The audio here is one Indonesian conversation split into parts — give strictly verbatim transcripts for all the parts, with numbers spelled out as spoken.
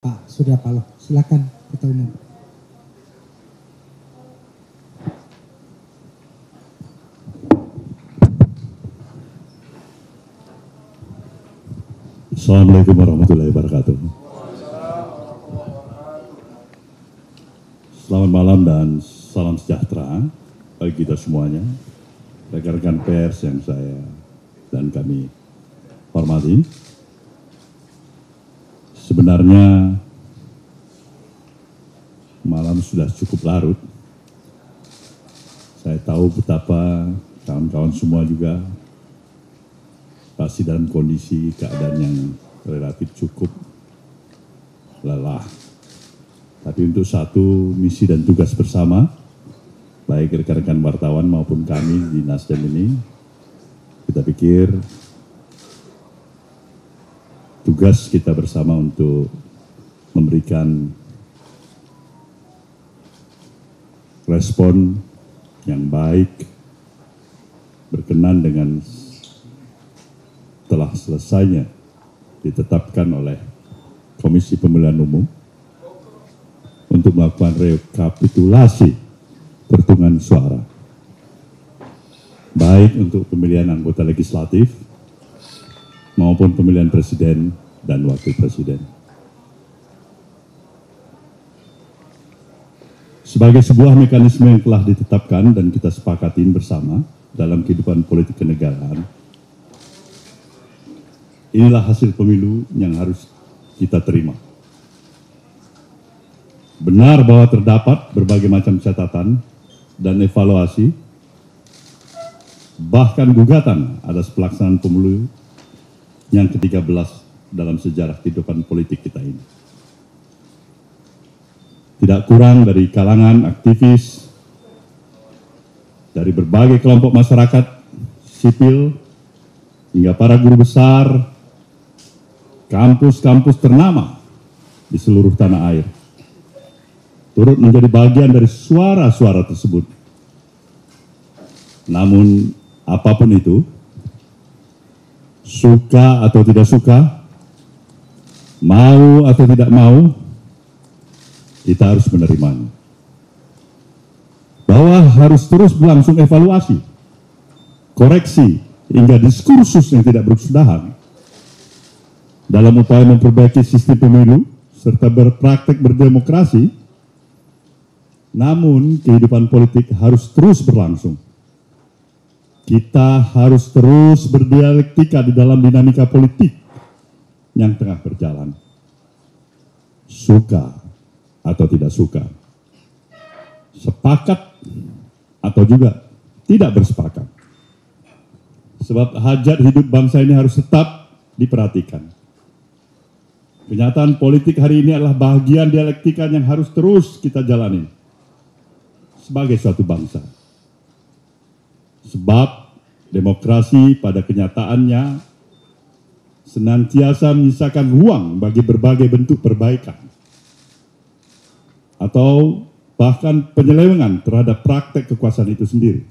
Pak Surya Paloh, silakan Ketua Umum. Assalamualaikum warahmatullahi wabarakatuh. Selamat malam dan salam sejahtera bagi kita semuanya, rekan-rekan pers yang saya dan kami hormati. Sebenarnya malam sudah cukup larut. Saya tahu betapa kawan-kawan semua juga pasti dalam kondisi keadaan yang relatif cukup lelah. Tapi untuk satu misi dan tugas bersama, baik rekan-rekan wartawan maupun kami di Nasdem ini, kita pikir tugas kita bersama untuk memberikan respon yang baik berkenan dengan telah selesainya ditetapkan oleh Komisi Pemilihan Umum untuk melakukan rekapitulasi perhitungan suara, baik untuk pemilihan anggota legislatif maupun pemilihan presiden dan wakil presiden. Sebagai sebuah mekanisme yang telah ditetapkan dan kita sepakatin bersama dalam kehidupan politik kenegaraan, inilah hasil pemilu yang harus kita terima. Benar bahwa terdapat berbagai macam catatan dan evaluasi, bahkan gugatan atas pelaksanaan pemilu yang ke tiga belas dalam sejarah kehidupan politik kita ini. Tidak kurang dari kalangan aktivis, dari berbagai kelompok masyarakat sipil, hingga para guru besar, kampus-kampus ternama di seluruh tanah air, turut menjadi bagian dari suara-suara tersebut. Namun, apapun itu, suka atau tidak suka, mau atau tidak mau, kita harus menerimanya. Bahwa harus terus berlangsung evaluasi, koreksi, hingga diskursus yang tidak berkesudahan dalam upaya memperbaiki sistem pemilu serta berpraktek berdemokrasi. Namun kehidupan politik harus terus berlangsung. Kita harus terus berdialektika di dalam dinamika politik yang tengah berjalan. Suka atau tidak suka, sepakat atau juga tidak bersepakat. Sebab hajat hidup bangsa ini harus tetap diperhatikan. Kenyataan politik hari ini adalah bagian dialektika yang harus terus kita jalani sebagai suatu bangsa. Sebab demokrasi pada kenyataannya senantiasa menyisakan ruang bagi berbagai bentuk perbaikan atau bahkan penyelewengan terhadap praktek kekuasaan itu sendiri.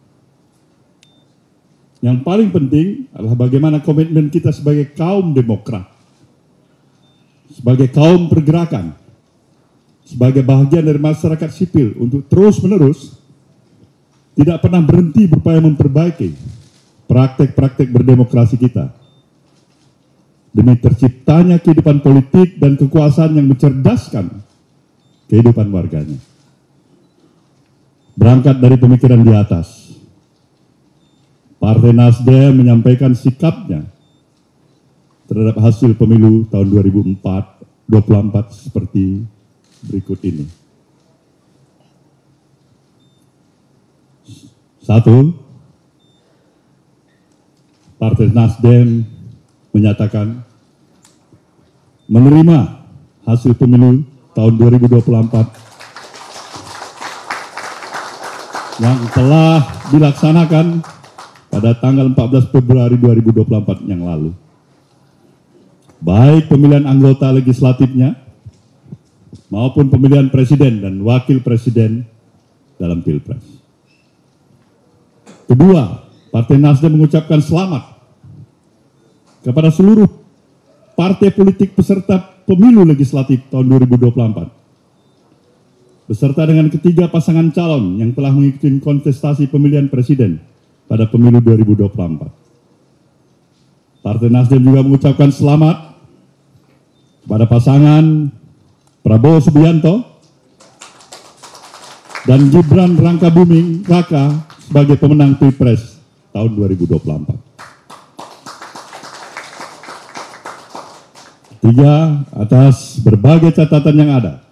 Yang paling penting adalah bagaimana komitmen kita sebagai kaum demokrat, sebagai kaum pergerakan, sebagai bagian dari masyarakat sipil untuk terus-menerus tidak pernah berhenti berupaya memperbaiki praktek-praktek berdemokrasi kita demi terciptanya kehidupan politik dan kekuasaan yang mencerdaskan kehidupan warganya. Berangkat dari pemikiran di atas, Partai Nasdem menyampaikan sikapnya terhadap hasil pemilu tahun dua ribu dua puluh empat seperti berikut ini. Satu, Partai Nasdem menyatakan menerima hasil pemilu tahun dua ribu dua puluh empat yang telah dilaksanakan pada tanggal empat belas Februari dua ribu dua puluh empat yang lalu. Baik pemilihan anggota legislatifnya maupun pemilihan presiden dan wakil presiden dalam Pilpres. Kedua, Partai Nasdem mengucapkan selamat kepada seluruh partai politik peserta pemilu legislatif tahun dua ribu dua puluh empat. Beserta dengan ketiga pasangan calon yang telah mengikuti kontestasi pemilihan presiden pada pemilu dua ribu dua puluh empat. Partai Nasdem juga mengucapkan selamat kepada pasangan Prabowo Subianto dan Gibran Rakabuming Raka sebagai pemenang Pilpres tahun dua ribu dua puluh empat. Tiga, atas berbagai catatan yang ada,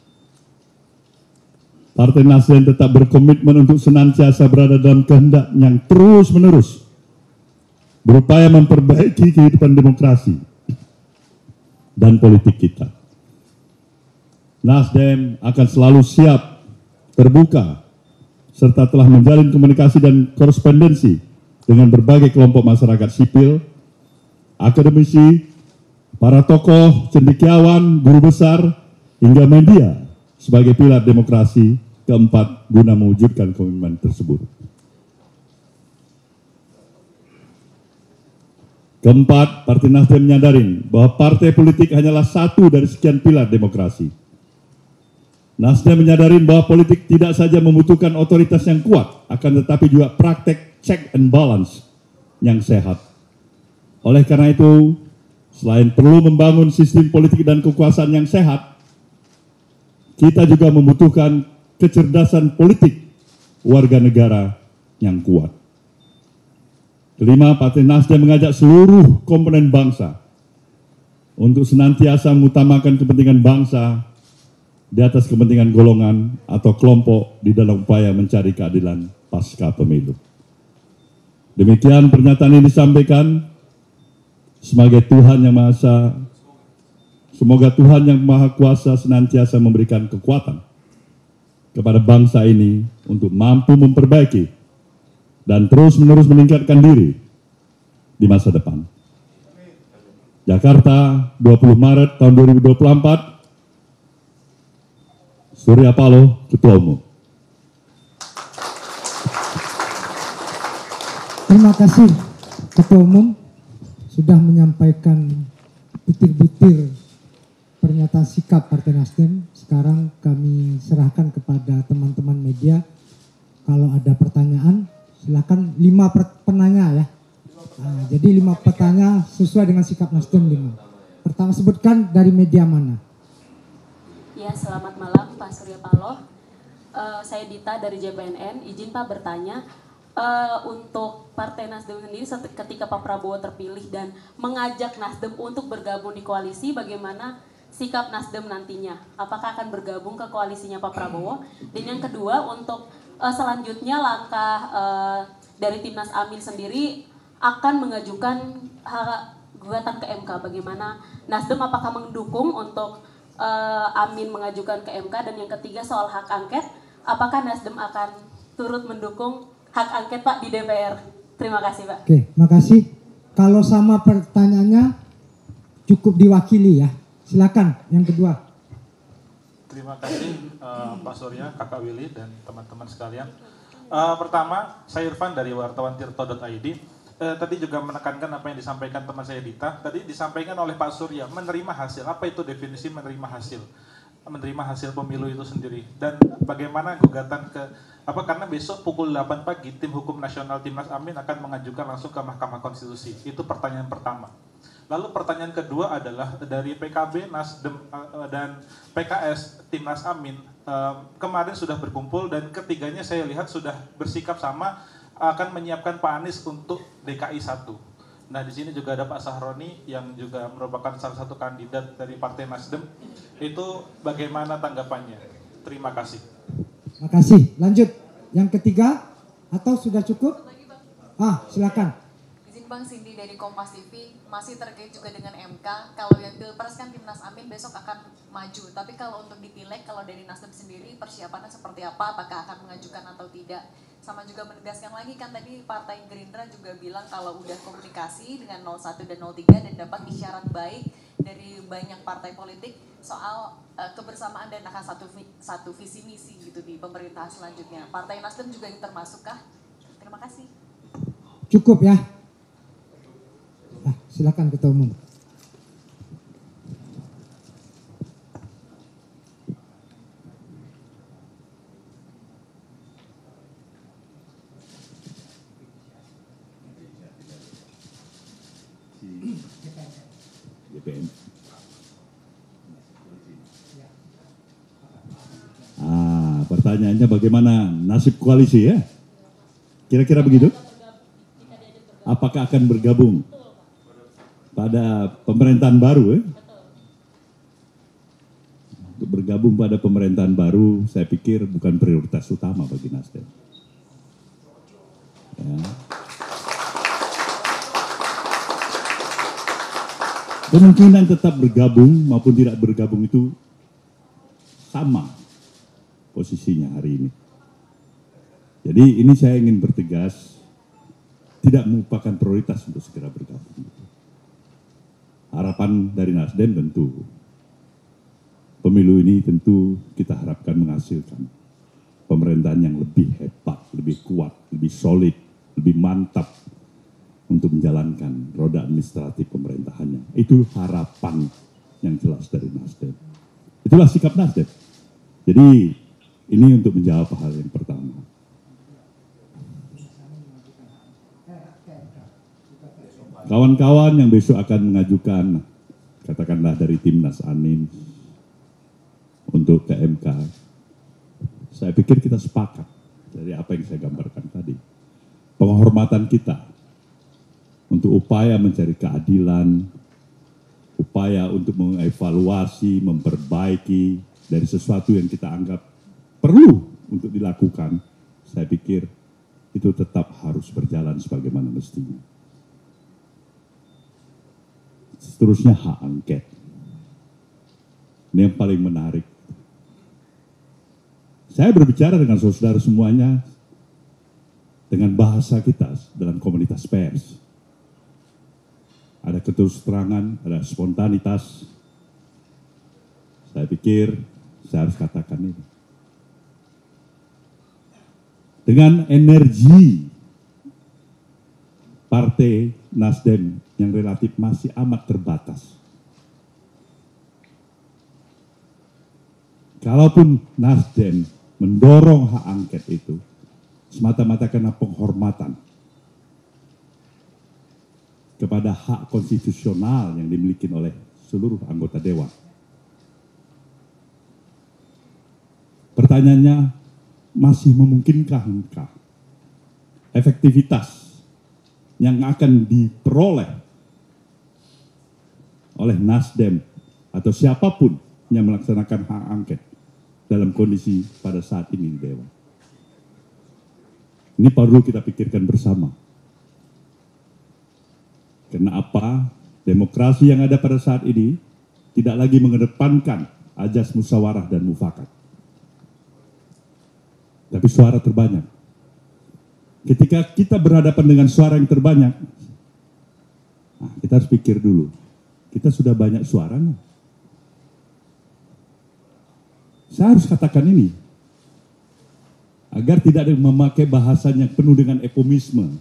Partai Nasdem tetap berkomitmen untuk senantiasa berada dalam kehendak yang terus-menerus berupaya memperbaiki kehidupan demokrasi dan politik kita. Nasdem akan selalu siap, terbuka, serta telah menjalin komunikasi dan korespondensi dengan berbagai kelompok masyarakat sipil, akademisi, para tokoh, cendekiawan, guru besar, hingga media sebagai pilar demokrasi keempat guna mewujudkan komitmen tersebut. Keempat, Partai Nasdem menyadari bahwa partai politik hanyalah satu dari sekian pilar demokrasi. Nasdem menyadari bahwa politik tidak saja membutuhkan otoritas yang kuat, akan tetapi juga praktek check and balance yang sehat. Oleh karena itu, selain perlu membangun sistem politik dan kekuasaan yang sehat, kita juga membutuhkan kecerdasan politik warga negara yang kuat. Kelima, Partai Nasdem mengajak seluruh komponen bangsa untuk senantiasa mengutamakan kepentingan bangsa di atas kepentingan golongan atau kelompok di dalam upaya mencari keadilan pasca pemilu. Demikian pernyataan ini disampaikan sebagai Tuhan yang Maha Esa. Semoga Tuhan yang Maha Kuasa senantiasa memberikan kekuatan kepada bangsa ini untuk mampu memperbaiki dan terus-menerus meningkatkan diri di masa depan. Jakarta, dua puluh Maret tahun dua ribu dua puluh empat, Surya Paloh, Ketua Umum. Terima kasih Ketua Umum sudah menyampaikan butir-butir pernyataan sikap Partai Nasdem. Sekarang kami serahkan kepada teman-teman media. Kalau ada pertanyaan, silakan lima penanya ya. Nah, jadi lima pertanyaan sesuai dengan sikap Nasdem lima. Pertama, sebutkan dari media mana. Ya, selamat malam Pak Surya Paloh. Uh, saya Dita dari J P N N. Izin Pak bertanya, uh, untuk Partai Nasdem sendiri ketika Pak Prabowo terpilih dan mengajak Nasdem untuk bergabung di koalisi, bagaimana sikap Nasdem nantinya? Apakah akan bergabung ke koalisinya Pak Prabowo? Dan yang kedua, untuk uh, selanjutnya langkah uh, dari Timnas Amin sendiri akan mengajukan hak gugatan ke M K. Bagaimana Nasdem apakah mendukung untuk uh, Amin mengajukan ke M K? Dan yang ketiga soal hak angket, apakah Nasdem akan turut mendukung hak angket Pak di D P R? Terima kasih Pak. Oke, makasih. Kalau sama pertanyaannya cukup diwakili ya. Silakan yang kedua. Terima kasih uh, Pak Surya, Kakak Willy dan teman-teman sekalian. Uh, pertama, saya Irfan dari wartawan tirto dot i d. Uh, tadi juga menekankan apa yang disampaikan teman saya Dita. Tadi disampaikan oleh Pak Surya, menerima hasil. Apa itu definisi menerima hasil? Menerima hasil pemilu itu sendiri. Dan bagaimana gugatan ke apa? Karena besok pukul delapan pagi tim hukum nasional Timnas Amin akan mengajukan langsung ke Mahkamah Konstitusi. Itu pertanyaan pertama. Lalu pertanyaan kedua adalah dari P K B, Nasdem dan P K S Timnas Amin kemarin sudah berkumpul dan ketiganya saya lihat sudah bersikap sama akan menyiapkan Pak Anies untuk D K I satu. Nah di sini juga ada Pak Sahroni yang juga merupakan salah satu kandidat dari Partai Nasdem. Itu bagaimana tanggapannya? Terima kasih. Terima kasih. Lanjut. Yang ketiga atau sudah cukup? Ah, silakan. Bang Cindy dari Kompas T V, masih terkait juga dengan M K. Kalau yang Pilpres kan Timnas Amin besok akan maju, tapi kalau untuk di Pileg, kalau dari Nasdem sendiri persiapannya seperti apa, apakah akan mengajukan atau tidak? Sama juga menegaskan lagi kan tadi Partai Gerindra juga bilang kalau udah komunikasi dengan nol satu dan nol tiga dan dapat isyarat baik dari banyak partai politik soal uh, kebersamaan dan akan satu satu visi misi gitu di pemerintahan selanjutnya. Partai Nasdem juga yang termasukkah? Terima kasih. Cukup ya. Nah, silakan Ketua Umum. pertanyaannya bagaimana nasib koalisi ya? Kira-kira begitu? Apakah akan bergabung pada pemerintahan baru ya? Untuk bergabung pada pemerintahan baru, saya pikir bukan prioritas utama bagi Nasdem. Ya. Kemungkinan tetap bergabung maupun tidak bergabung itu sama posisinya hari ini. Jadi ini saya ingin bertegas, tidak merupakan prioritas untuk segera bergabung. Harapan dari Nasdem tentu, pemilu ini tentu kita harapkan menghasilkan pemerintahan yang lebih hebat, lebih kuat, lebih solid, lebih mantap untuk menjalankan roda administratif pemerintahannya. Itu harapan yang jelas dari Nasdem. Itulah sikap Nasdem. Jadi ini untuk menjawab hal yang pertama. Kawan-kawan yang besok akan mengajukan, katakanlah dari Timnas Amin untuk ke M K, saya pikir kita sepakat dari apa yang saya gambarkan tadi. Penghormatan kita untuk upaya mencari keadilan, upaya untuk mengevaluasi, memperbaiki dari sesuatu yang kita anggap perlu untuk dilakukan, saya pikir itu tetap harus berjalan sebagaimana mestinya. Seterusnya hak angket. Ini yang paling menarik. Saya berbicara dengan saudara semuanya dengan bahasa kita dalam komunitas pers. Ada keterus terangan, ada spontanitas. Saya pikir saya harus katakan ini. Dengan energi Partai Nasdem yang relatif masih amat terbatas. Kalaupun Nasdem mendorong hak angket itu semata-mata karena penghormatan kepada hak konstitusional yang dimiliki oleh seluruh anggota dewan. Pertanyaannya, masih memungkinkah efektivitas yang akan diperoleh oleh Nasdem atau siapapun yang melaksanakan hak angket dalam kondisi pada saat ini di dewan? Ini perlu kita pikirkan bersama. Karena apa? Demokrasi yang ada pada saat ini tidak lagi mengedepankan ajas musyawarah dan mufakat, tapi suara terbanyak. Ketika kita berhadapan dengan suara yang terbanyak, nah, kita harus pikir dulu, kita sudah banyak suaranya. Saya harus katakan ini, agar tidak ada yang memakai bahasanya penuh dengan eufemisme.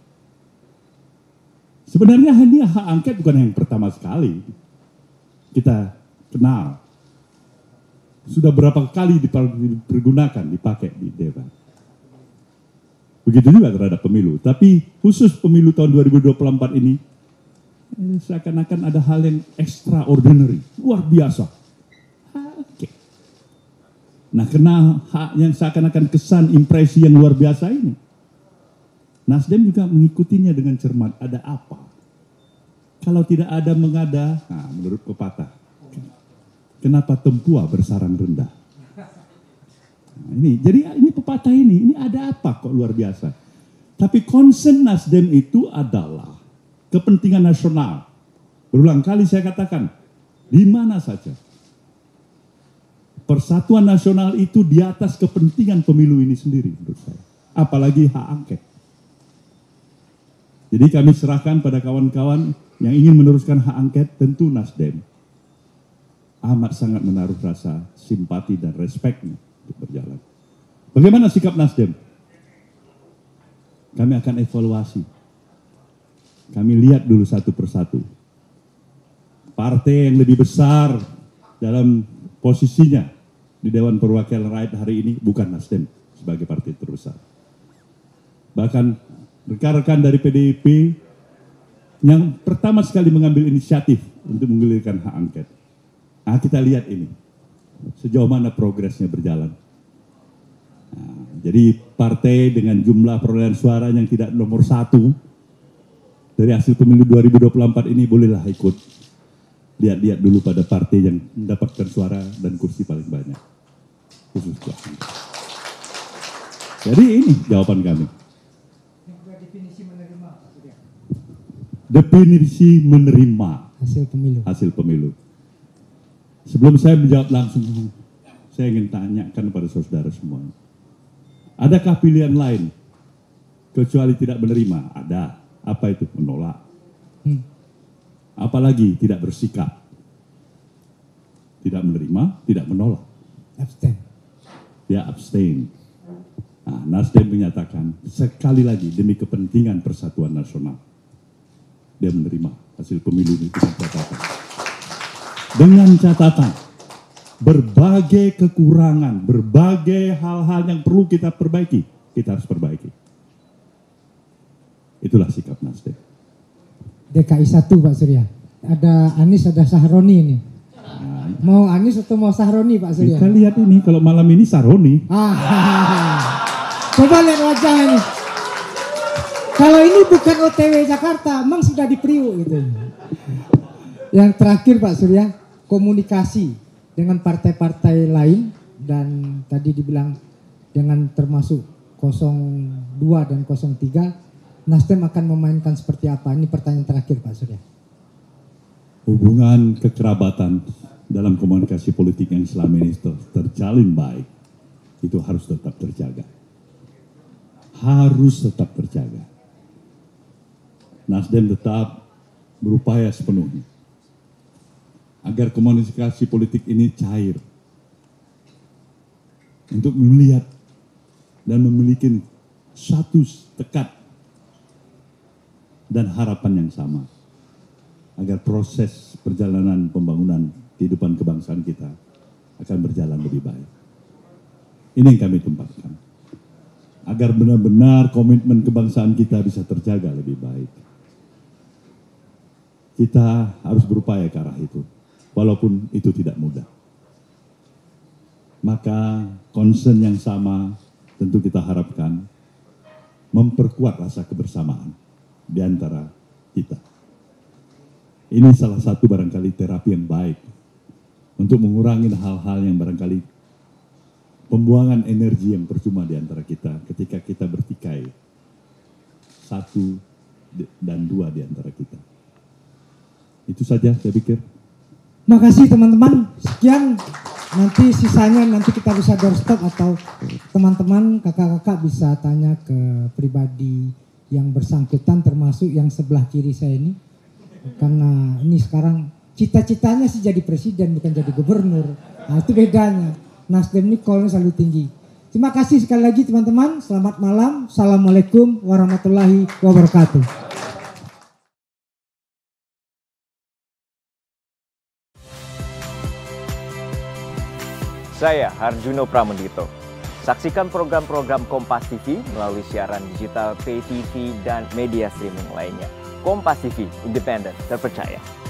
Sebenarnya ini hak angket bukan yang pertama sekali kita kenal. Sudah berapa kali dipergunakan, dipakai di dewan. Begitu juga terhadap pemilu. Tapi khusus pemilu tahun dua ribu dua puluh empat ini, eh, seakan-akan ada hal yang extraordinary, luar biasa. Oke. Nah, kena hak yang seakan-akan kesan impresi yang luar biasa ini, Nasdem juga mengikutinya dengan cermat. Ada apa? Kalau tidak ada mengada, nah, menurut pepatah, kenapa tempua bersarang rendah? Nah, ini, jadi ini pepatah ini, ini ada apa kok luar biasa? Tapi concern Nasdem itu adalah kepentingan nasional. Berulang kali saya katakan, di mana saja persatuan nasional itu di atas kepentingan pemilu ini sendiri menurut saya. Apalagi hak angket. Jadi kami serahkan pada kawan-kawan yang ingin meneruskan hak angket, tentu Nasdem amat sangat menaruh rasa simpati dan respeknya untuk berjalan. Bagaimana sikap Nasdem? Kami akan evaluasi. Kami lihat dulu satu persatu. Partai yang lebih besar dalam posisinya di Dewan Perwakilan Rakyat hari ini bukan Nasdem sebagai partai terbesar. Bahkan rekan-rekan dari P D I P yang pertama sekali mengambil inisiatif untuk menggulirkan hak angket. Nah, kita lihat ini, sejauh mana progresnya berjalan. Jadi partai dengan jumlah perolehan suara yang tidak nomor satu dari hasil pemilu dua ribu dua puluh empat ini bolehlah ikut lihat-lihat dulu pada partai yang mendapatkan suara dan kursi paling banyak. Khusus Jawa. Jadi ini jawaban kami. Definisi menerima, Pak Surya. Definisi menerima Hasil pemilu. hasil pemilu. Sebelum saya menjawab langsung, saya ingin tanyakan pada saudara semua. Adakah pilihan lain kecuali tidak menerima? Ada. Apa itu? Menolak. Hmm. Apalagi tidak bersikap. Tidak menerima, tidak menolak. Abstain. Dia abstain. Nah, Nasdem menyatakan sekali lagi demi kepentingan persatuan nasional. Dia menerima hasil pemilu ini dengan catatan. Dengan catatan, berbagai kekurangan, berbagai hal-hal yang perlu kita perbaiki, kita harus perbaiki. Itulah sikap Nasdem. D K I satu Pak Surya. Ada Anies, ada Sahroni ini. Nah, Mau Anies atau mau Sahroni Pak Surya? kita lihat ini, kalau malam ini Saroni. Ah, coba lihat wajah ini. Kalau ini bukan O T W Jakarta, emang sudah di Priuk gitu. Yang terakhir Pak Surya, komunikasi dengan partai-partai lain dan tadi dibilang dengan termasuk nol dua dan nol tiga, Nasdem akan memainkan seperti apa? Ini pertanyaan terakhir Pak Surya. Hubungan kekerabatan dalam komunikasi politik yang selama ini ter- terjalin baik, itu harus tetap terjaga. Harus tetap terjaga. Nasdem tetap berupaya sepenuhnya agar komunikasi politik ini cair, untuk melihat dan memiliki satu tekad dan harapan yang sama, agar proses perjalanan pembangunan kehidupan kebangsaan kita akan berjalan lebih baik. Ini yang kami tempatkan, agar benar-benar komitmen kebangsaan kita bisa terjaga lebih baik. Kita harus berupaya ke arah itu, walaupun itu tidak mudah. Maka concern yang sama tentu kita harapkan memperkuat rasa kebersamaan di antara kita. Ini salah satu barangkali terapi yang baik untuk mengurangi hal-hal yang barangkali pembuangan energi yang percuma di antara kita ketika kita bertikai satu dan dua di antara kita. Itu saja saya pikir. Makasih teman-teman. Sekian, nanti sisanya nanti kita bisa doorstop atau teman-teman kakak-kakak bisa tanya ke pribadi yang bersangkutan, termasuk yang sebelah kiri saya ini. Karena ini sekarang cita-citanya sih jadi presiden bukan jadi gubernur. Nah itu bedanya. Nasdem ini call-nya selalu tinggi. Terima kasih sekali lagi teman-teman. Selamat malam. Assalamualaikum warahmatullahi wabarakatuh. Saya Harjuno Pramendito. Saksikan program-program Kompas T V melalui siaran digital, pay T V, dan media streaming lainnya. Kompas T V, independen, terpercaya.